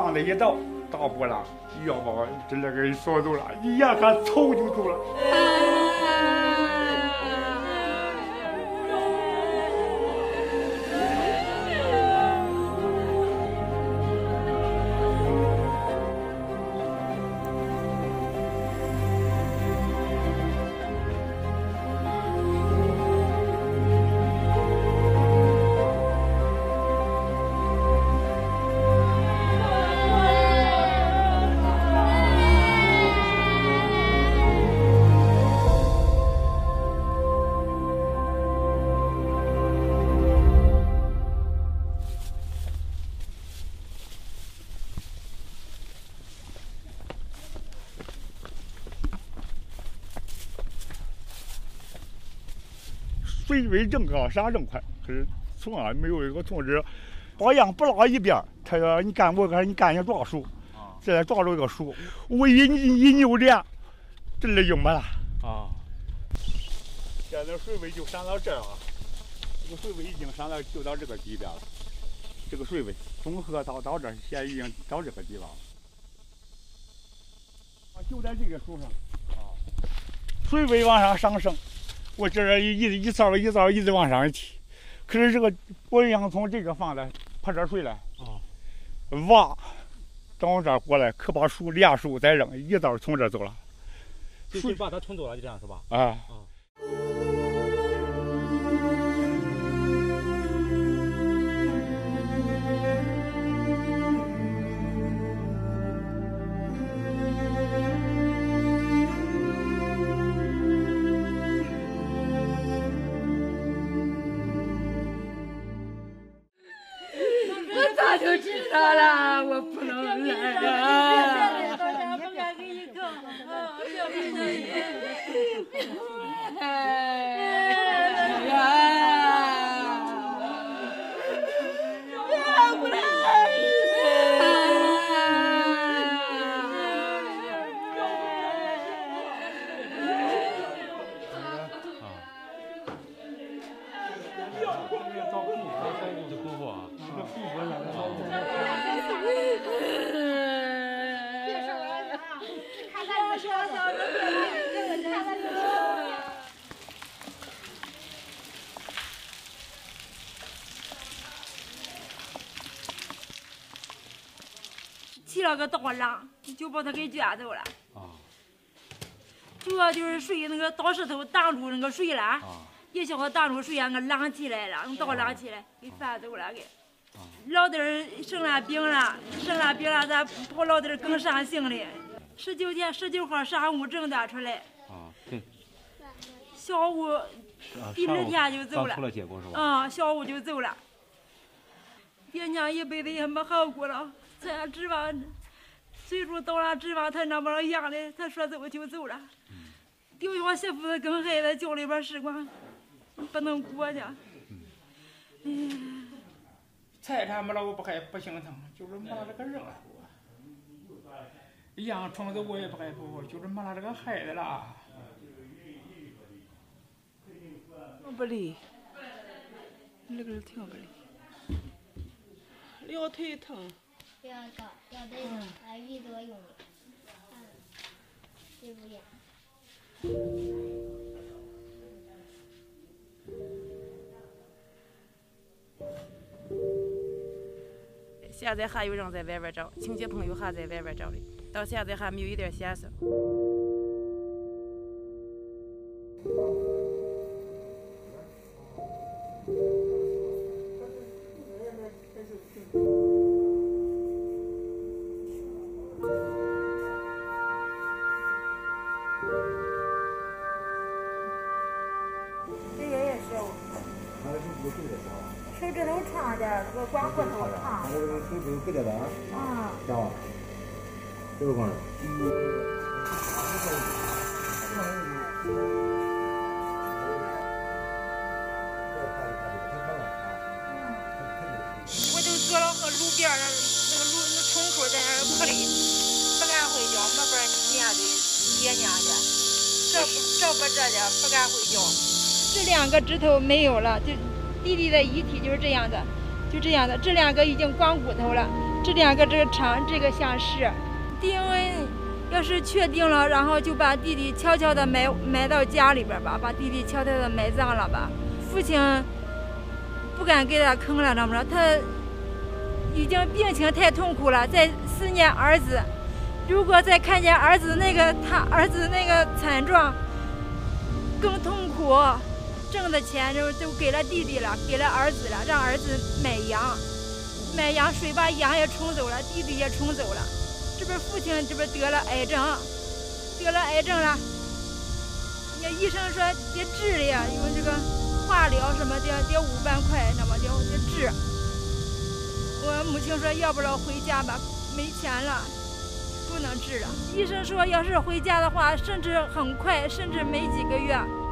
往那一倒，大波浪要把我这两个人锁住了，一眼看嗖就走了。水位正高，上正快，可是从来没有一个同志把羊不拉一边，他说你干我干你干人抓树，这抓住一个树，我一扭脸，真的就没了啊！现在水位就上到这儿啊，这个水位已经上到就到这个地边了，这个水位从河到这儿现在已经到这个地方了，就在这个树上啊，水位往上上升。我这一槽一槽一直往上提，可是这个我想从这个方来爬这水来啊，挖到这儿过来，可把树俩树再扔，一道从这走了， 就把它冲走了，就这样是吧？ 啊。 早就知道了，我不能来啊！不敢给你看，哎呀！不来！起了个大浪，就把他给卷走了。主要就是水那个大石头挡住那个水了，一小个挡住水啊，那个浪起来了，那大浪起来给翻走了给。老弟儿生了病了，咱跑老弟儿更伤心了。19号上午诊断出来， 对， 下午第2天就走了， 出了结果是吧？ 下午就走了。爹娘一辈子也没好过了，咱指望岁数到了，指望他那么样的，他说走就走了。丢下媳妇子跟孩子家里边时光不能过去。 财产没了我不心疼，就是没了这个人了。养虫子我也不害怕，就是没了这个孩子了。 我不理，那个挺不理，两腿疼。 不要搞，要对还遇多用力，对不对？ 现在还有人在外边找，亲戚朋友还在外边找的，到现在还没有一点线索。这个也是，手指头长点，这个光骨头长。 这个手指搁这边啊，知道吧？这个光。 我就坐了和路边儿那个冲口在那儿哭哩，不敢回家，没法面对爹娘的，这不的不敢回家。这2个指头没有了，就弟弟的遗体就是这样的，就这样的。这2个已经光骨头了， 这2个这个厂这个下市 ，DNA 要是确定了，然后就把弟弟悄悄的埋到家里边吧，把弟弟悄悄的埋葬了吧。父亲不敢给他坑了，知道吗？他已经病情太痛苦了，在思念儿子。如果再看见儿子他儿子那个惨状，更痛苦。挣的钱都给了弟弟了，给了儿子了，让儿子买羊，水把羊也冲走了，弟弟也冲走了。这不是父亲这不得了癌症了，那医生说得治了呀，用这个化疗什么的得5万块，那么得治。我母亲说要不然回家吧，没钱了，不能治了。医生说要是回家的话，甚至很快，甚至没几个月。